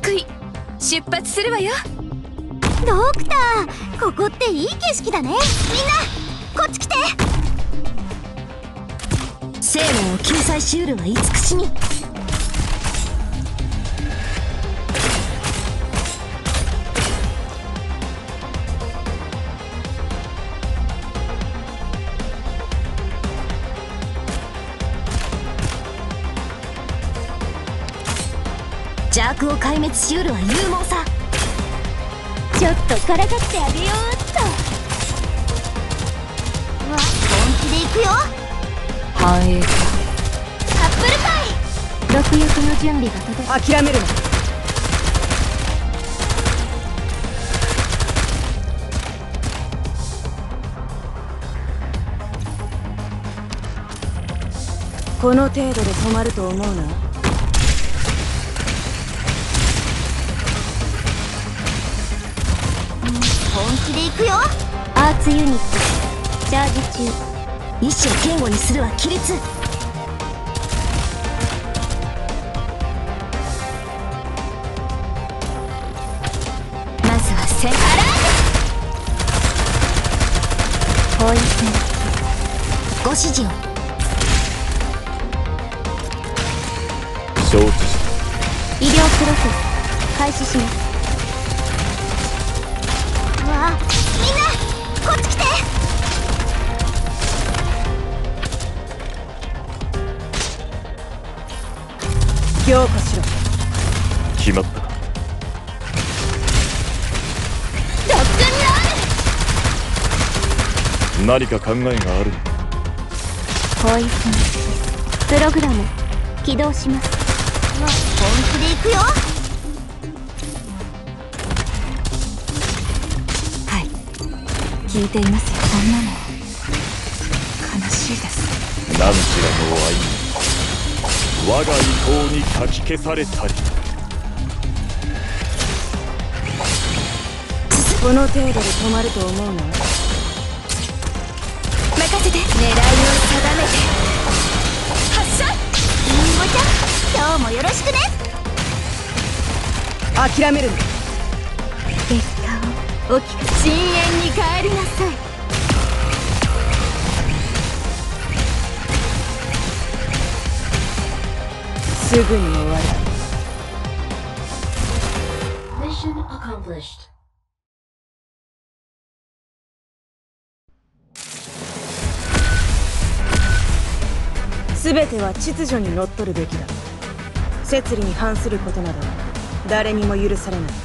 得意。出発するわよ。 ドクター、ここっていい景色だね。みんなこっち来て。 生命を救済しうるは慈しみ。邪悪を壊滅しうるは勇猛さ。 ちょっとからかってあげようっと。うわ、本気でいくよ。 繁栄か。 アップルパイ。毒薬の準備が届く。 諦めるな。この程度で止まると思うな。 本気でいくよ。アーツユニットチャージ中。 意志を堅固にするは規律。 まずは戦包囲戦。 ご指示を。 承知した。 医療プロセス開始します。うわ、みんなこっち来て。 強化しろ。 決まった。 ロックンロール。 何か考えがある。 包囲戦プログラム起動します。うわ、本気でいくよ。 聞いていますよ。そんなの悲しいです。 何ちらの愛に我が意向にかき消されたり。 この程度で止まると思うな。 任せて。狙いを定めて発射。 リンゴちゃん、今日もよろしくね。 諦めるな。 結果を大きく。 深淵に帰りなさい。 すぐに終わる。 Mission accomplished. 全ては秩序にのっとるべきだ。摂理に反することなど誰にも許されない。